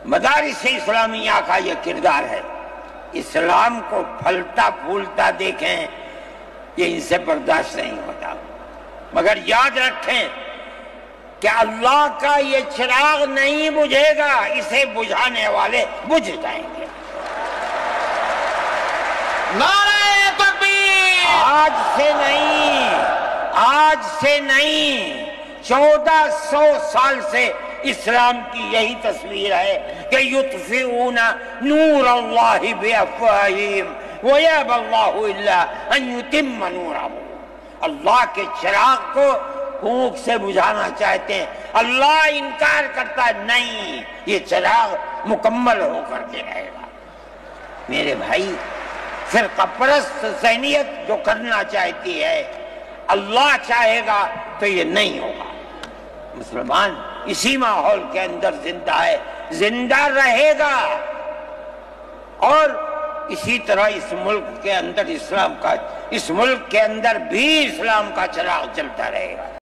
مدارس اسلامیہ کا یہ کردار ہے. اسلام کو پھلتا پھولتا دیکھیں، یہ ان سے برداشت نہیں ہوتا. مگر یاد رکھیں کہ اللہ کا یہ چراغ نہیں بجھے گا، اسے بجھانے والے بجھ جائیں گے. نعرہ تکبیر! آج سے نہیں 1400 سال سے اسلام کی یہی تصویر ہے کہ یطفئون نور اللہ بافواہہم ویأبی اللہ الا ان یتم نورہ. اللہ کے چراغ کو پھونک سے بجھانا چاہتے ہیں، اللہ انکار کرتا ہے نہیں، یہ چراغ مکمل ہو کر کے رہے گا. میرے بھائی، فرقہ پرست ذہنیت جو کرنا چاہتی ہے، اللہ چاہے گا تو یہ نہیں ہوگا. مسلمان اسی ماحول کے اندر زندہ ہے، زندہ رہے گا، اور اسی طرح اس ملک کے اندر اس ملک کے اندر بھی اسلام کا چراغ چلتا رہے گا.